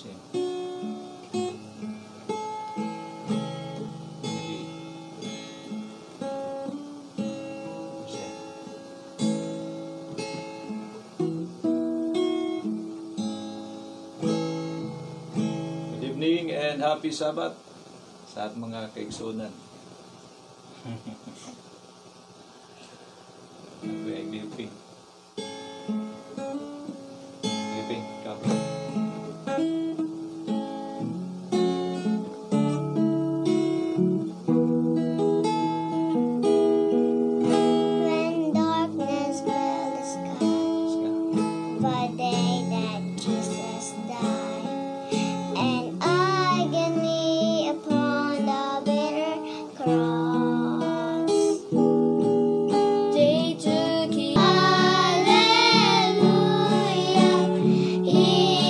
Same. Good evening and happy Sabbath sa ating mga kaigsunan. Giving. Giving. Copy. When darkness filled the sky, the day that Jesus died, and agony upon the bitter cross, they took him. Hallelujah, he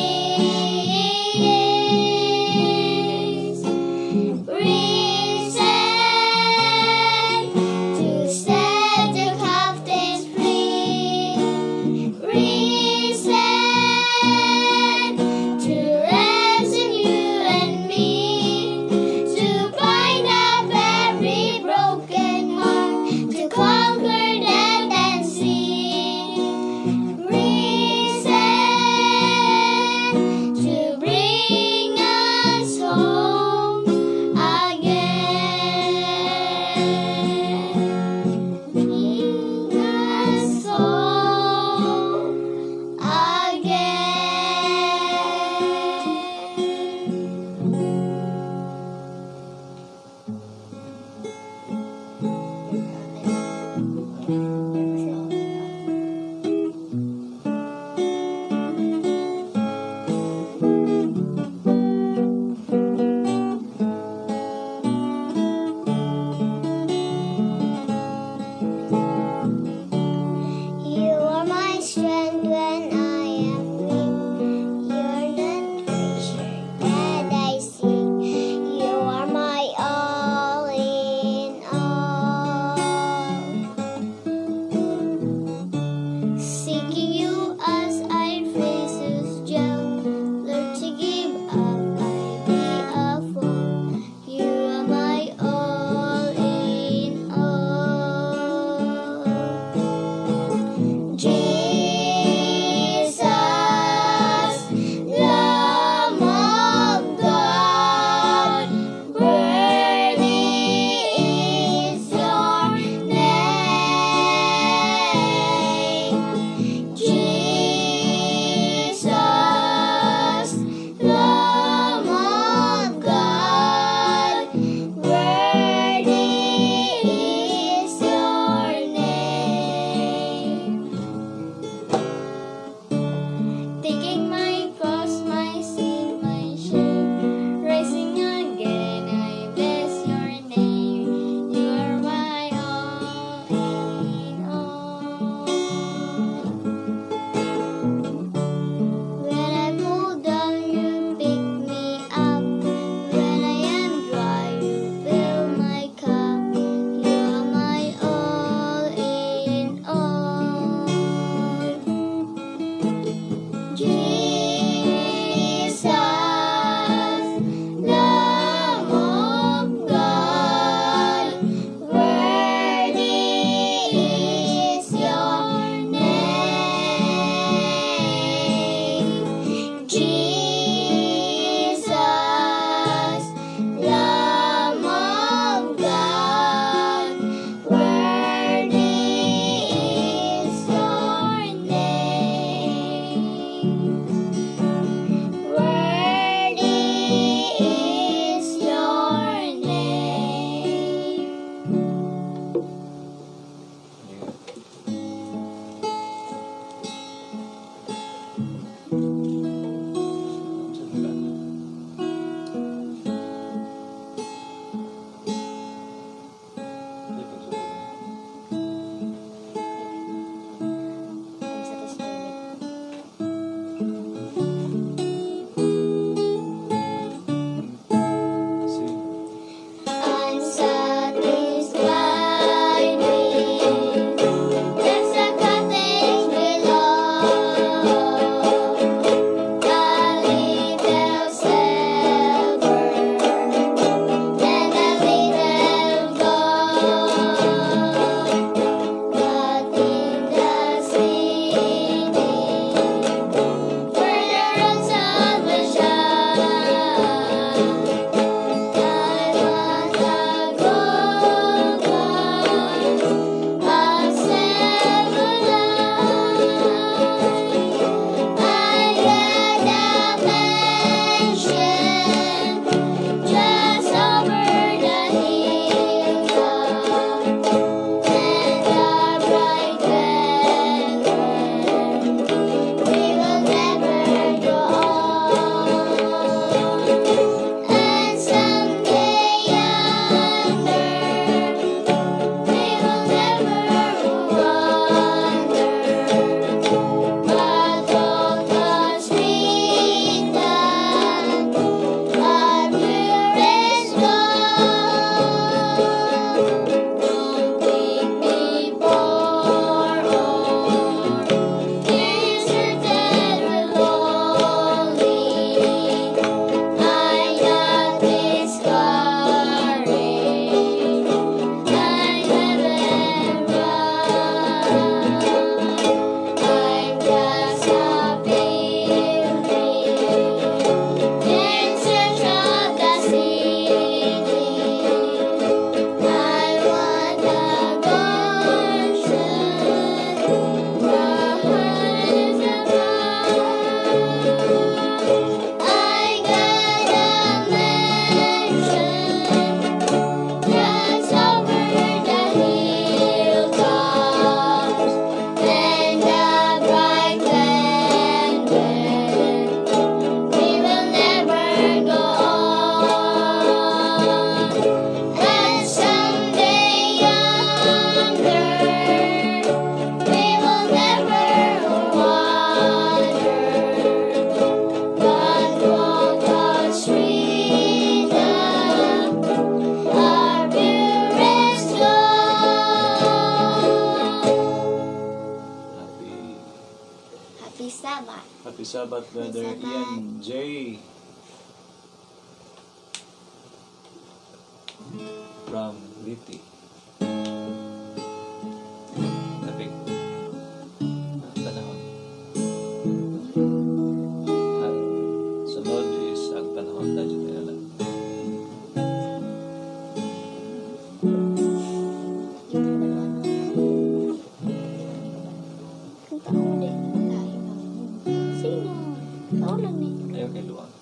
is risen to set the captives free, risen to ransom you and me, to bind up every broken heart, to conquer death and sin, risen to bring us home again, bring us home again. You are my strength when I am weak. You're the treasure that I seek. You are my all in all. Seeking you as I face this jump, learn to give up, I be a fool. You are my all in all. Jesus, Lamb of God, worthy is your name. Jesus, Lamb of God, worthy is your name. Taking my cross, my sin, my shame, rising again, I bless your name. You are my all in all. When I fall down, you pick me up. When I am dry, you fill my cup. You are my all in all. Jesus, Lamb of God, worthy is your name. Jesus, Lamb of God, worthy is your name. Sabbath. Happy Sabbath, Brother Happy Sabbath. Ian J. From Liti. Tapik. Panahon. Ang sunod is ang panahon tayo nila. Ang tao din. Sino? Tao lang eh. Ayaw kay Luang.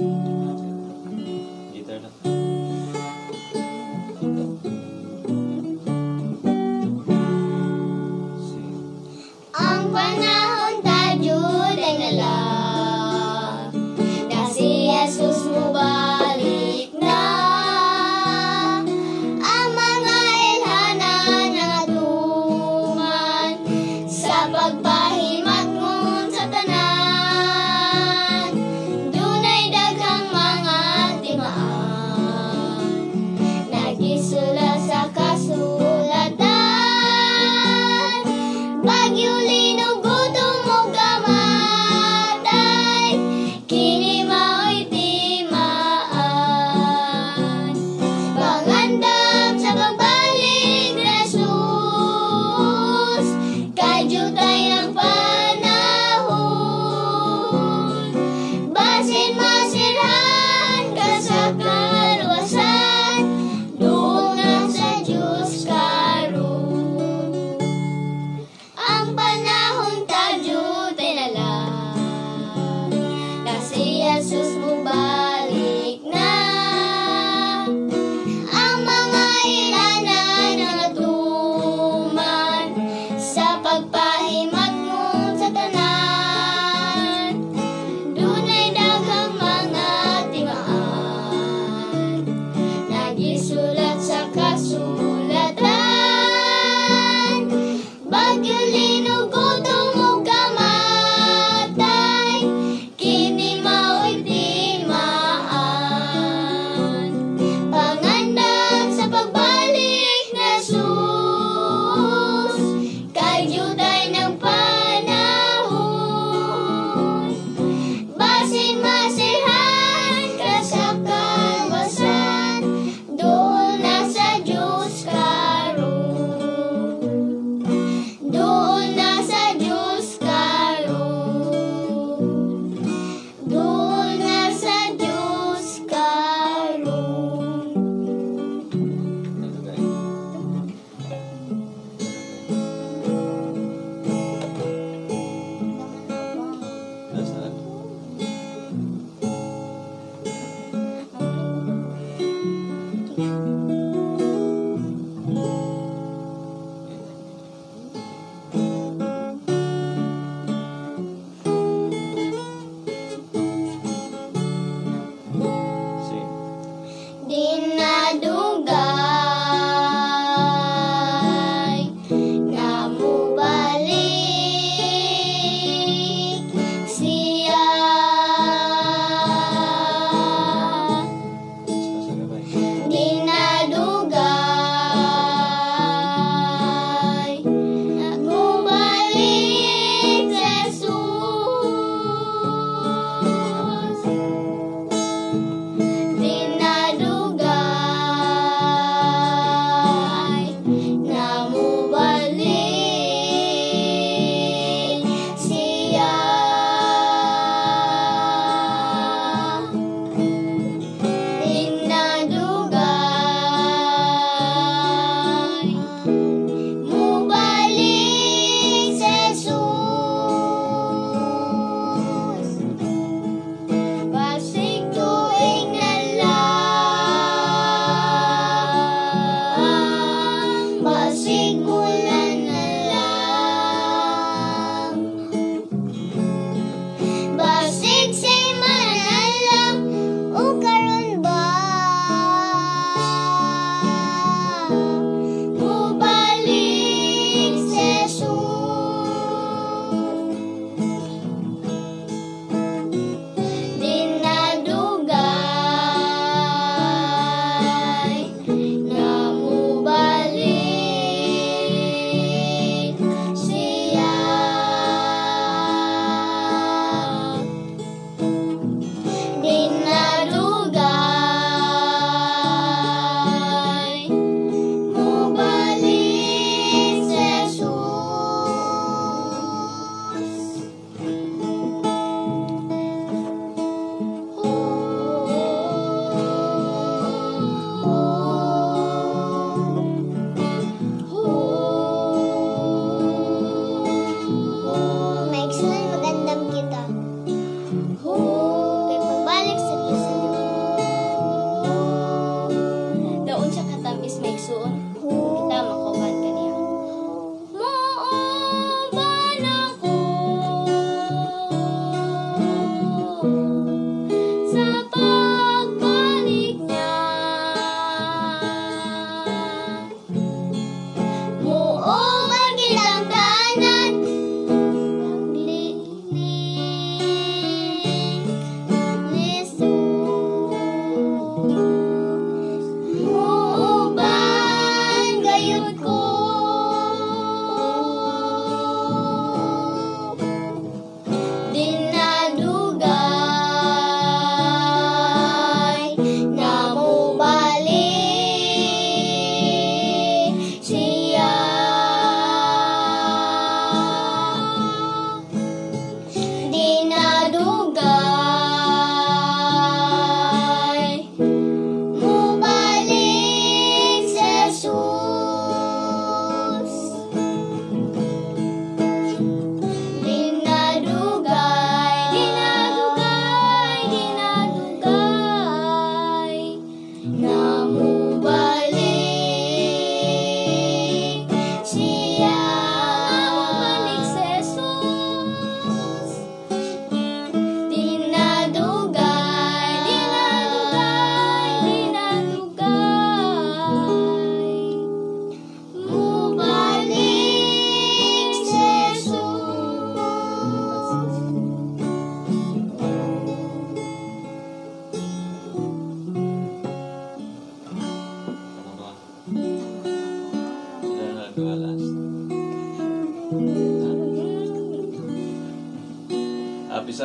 Gitar lang. Sing. Ang panahon tayo ay nala na si Jesus mubalik na. Ang mga ilhana ng atuman sa pagpahimat ngun sa tanan. Dunay daghang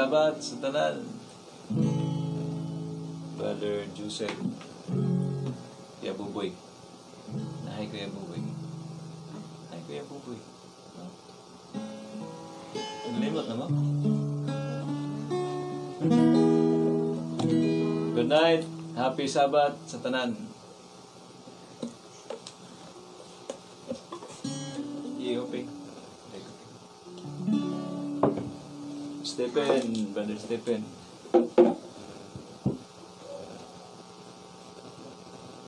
Sabat sa tanan. Brother Joseph. Kuya Buboy. Nahay Kuya Buboy. Nahay Kuya Buboy. Nalimot na mo? Good night. Happy Sabat sa tanan. I-open. Stephen, Brother Stephen.